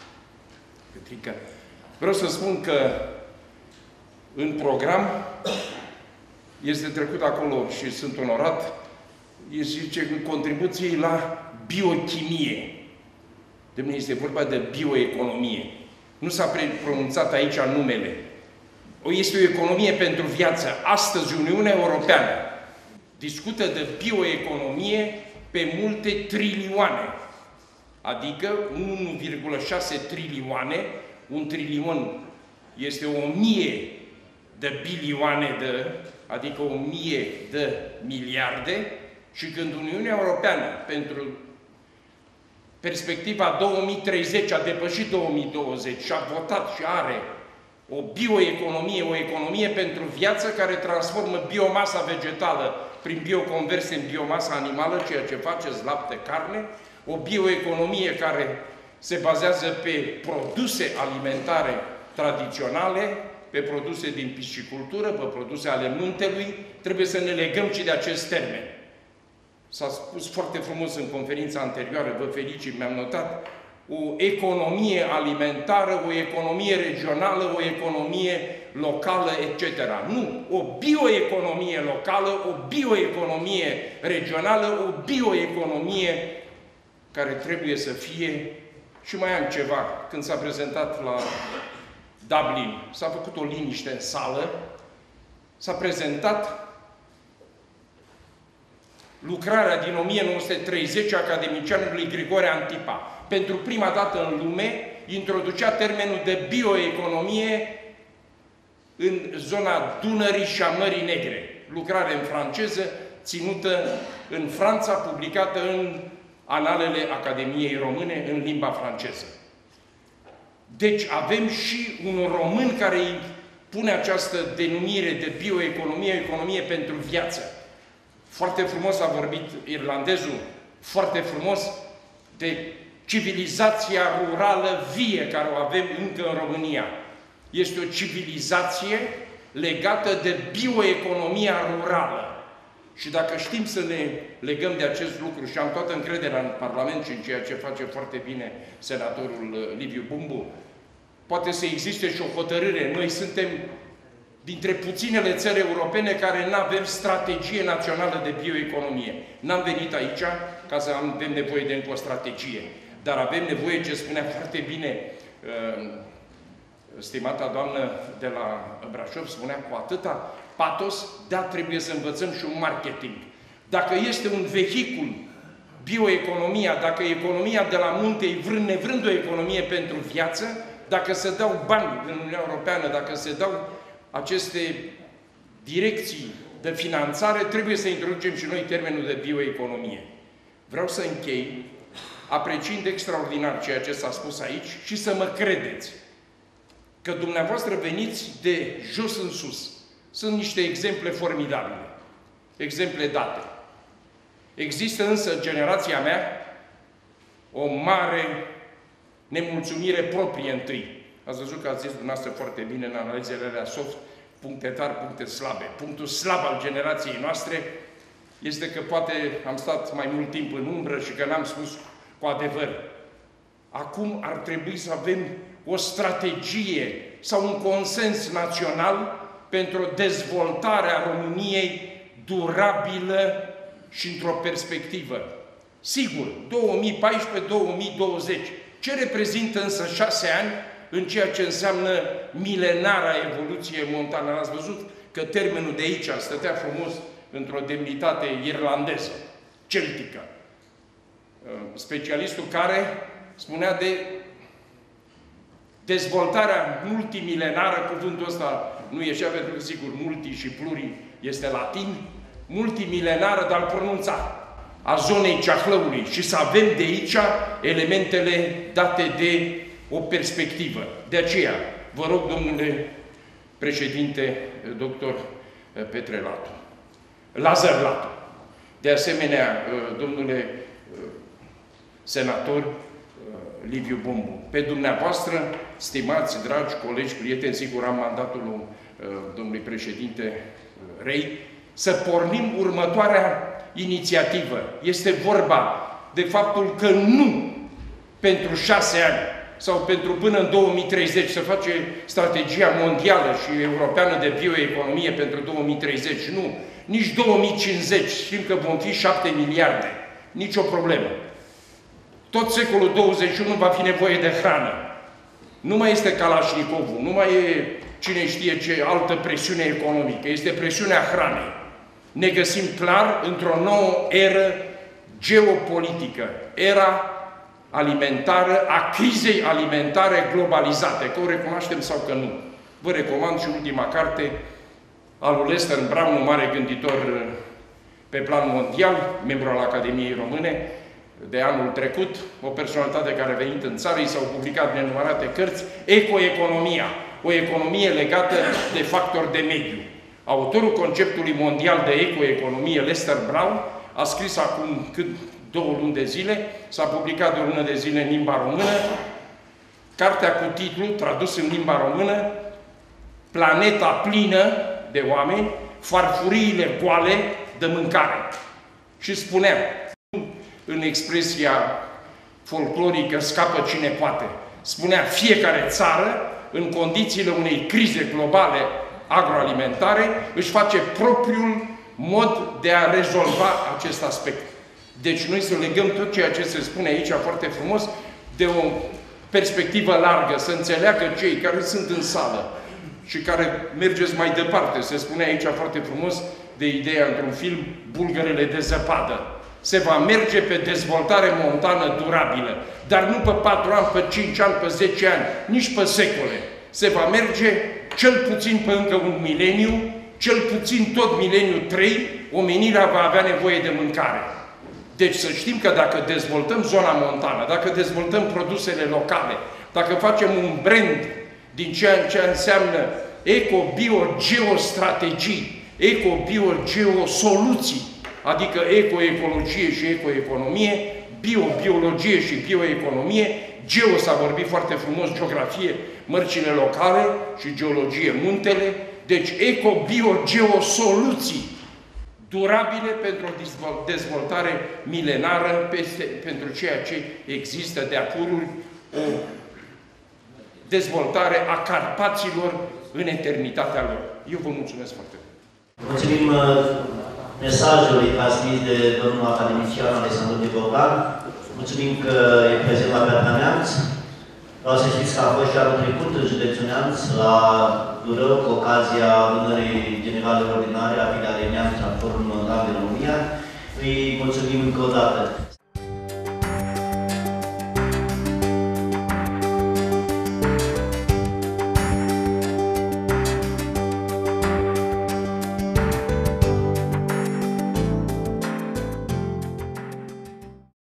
Vreau să spun că în program este trecut acolo și sunt onorat, zice contribuții la biochimie. Dom'le, este vorba de bioeconomie. Nu s-a pronunțat aici numele. Este o economie pentru viață. Astăzi, Uniunea Europeană discută de bioeconomie pe multe trilioane. Adică 1,6 trilioane, un trilion este 1000 de bilioane adică 1000 de miliarde, și când Uniunea Europeană, pentru perspectiva 2030, a depășit 2020 și a votat și are o bioeconomie, o economie pentru viață care transformă biomasa vegetală prin bioconversie în biomasa animală, ceea ce faceți lapte, carne, o bioeconomie care se bazează pe produse alimentare tradiționale, pe produse din piscicultură, pe produse ale muntelui, trebuie să ne legăm și de acest termen. S-a spus foarte frumos în conferința anterioară, vă felicit, mi-am notat, o economie alimentară, o economie regională, o economie locală, etc. Nu, o bioeconomie locală, o bioeconomie regională, o bioeconomie care trebuie să fie. Și mai am ceva. Când s-a prezentat la Dublin, s-a făcut o liniște în sală, s-a prezentat lucrarea din 1930 a academicianului Grigore Antipa. Pentru prima dată în lume introducea termenul de bioeconomie în zona Dunării și a Mării Negre. Lucrare în franceză, ținută în Franța, publicată în Analele Academiei Române în limba franceză. Deci avem și un român care îi pune această denumire de bioeconomie, economie pentru viață. Foarte frumos a vorbit irlandezul, foarte frumos de civilizația rurală vie care o avem încă în România. Este o civilizație legată de bioeconomia rurală. Și dacă știm să ne legăm de acest lucru, și am toată încrederea în Parlament și în ceea ce face foarte bine senatorul Liviu Bumbu, poate să existe și o hotărâre. Noi suntem dintre puținele țări europene care nu avem strategie națională de bioeconomie. N-am venit aici ca să avem nevoie de încă o strategie, dar avem nevoie, ce spunea foarte bine stimata doamnă de la Brașov, spunea cu atâta patos, da, trebuie să învățăm și un marketing. Dacă este un vehicul, bioeconomia, dacă economia de la munte e nevrând o economie pentru viață, dacă se dau bani în Uniunea Europeană, dacă se dau aceste direcții de finanțare, trebuie să introducem și noi termenul de bioeconomie. Vreau să închei apreciind extraordinar ceea ce s-a spus aici și să mă credeți că dumneavoastră veniți de jos în sus. Sunt niște exemple formidabile, exemple date. Există însă în generația mea o mare nemulțumire proprie întâi. Ați văzut că ați zis dumneavoastră foarte bine în analizele alea soft, puncte tari, puncte slabe. Punctul slab al generației noastre este că poate am stat mai mult timp în umbră și că n-am spus cu adevăr. Acum ar trebui să avem o strategie sau un consens național pentru dezvoltarea României durabilă și într-o perspectivă. Sigur, 2014-2020. Ce reprezintă însă 6 ani în ceea ce înseamnă milenara evoluție montană? Ați văzut că termenul de aici stătea frumos într-o demnitate irlandeză, celtică. Specialistul care spunea de dezvoltarea multimilenară, cuvântul ăsta nu ieșea pentru că, sigur, multi și pluri este latin, multimilenară, dar pronunțat, a zonei Ceahlăului și să avem de aici elementele date de o perspectivă. De aceea, vă rog, domnule președinte, doctor Petre Latu, Lazar Latu, de asemenea, domnule senator Liviu Bombu, pe dumneavoastră, stimați, dragi colegi, prieteni, sigur am mandatul domnului președinte Rei, să pornim următoarea inițiativă. Este vorba de faptul că nu pentru 6 ani sau pentru până în 2030 să face strategia mondială și europeană de bioeconomie pentru 2030, nu. Nici 2050, știm că vom fi 7 miliarde. Nici o problemă. Tot secolul 21 va fi nevoie de hrană. Nu mai este Kalashnikovul, nu mai e cine știe ce altă presiune economică, este presiunea hranei. Ne găsim clar într-o nouă eră geopolitică, era alimentară, a crizei alimentare globalizate, că o recunoaștem sau că nu. Vă recomand și ultima carte a lui Lester Brown, un mare gânditor pe plan mondial, membru al Academiei Române, de anul trecut, o personalitate care a venit în țară, i s-au publicat nenumărate cărți, Ecoeconomia, o economie legată de factori de mediu. Autorul conceptului mondial de ecoeconomie, Lester Brown, a scris acum 2 luni de zile, s-a publicat de o lună de zile în limba română, cartea cu titlul, tradus în limba română, Planeta plină de oameni, farfuriile goale de mâncare. Și spunea, în expresia folclorică, scapă cine poate, spunea, fiecare țară, în condițiile unei crize globale agroalimentare, își face propriul mod de a rezolva acest aspect. Deci noi să legăm tot ceea ce se spune aici foarte frumos de o perspectivă largă, să înțeleagă cei care sunt în sală și care mergeți mai departe. Se spune aici foarte frumos de ideea într-un film, bulgărele de zăpadă. Se va merge pe dezvoltare montană durabilă, dar nu pe 4 ani, pe 5 ani, pe 10 ani, nici pe secole. Se va merge cel puțin pe încă un mileniu, cel puțin tot mileniul 3, omenirea va avea nevoie de mâncare. Deci să știm că dacă dezvoltăm zona montană, dacă dezvoltăm produsele locale, dacă facem un brand din ceea ce înseamnă eco-bio-geostrategii, eco-bio-geosoluții, adică eco-ecologie și eco-economie, bio-biologie și bioeconomie, geo s-a vorbit foarte frumos, geografie, mărcile locale și geologie, muntele, deci eco-bio-geosoluții durabile pentru o dezvoltare milenară pentru ceea ce există de apururi, o dezvoltare a Carpaților în eternitatea lor. Eu vă mulțumesc foarte mult. Mulțumim mesajului transmis de domnul academician Alexandru Tibogan. Mulțumim că e prezent la Piatra Neamț. Vreau să știți că a fost și anul trecut în județul Neamț, la Durău, cu ocazia adunării generale ordinare a filialei Neamț, a Forumului Mondial de România. Îi mulțumim încă o dată.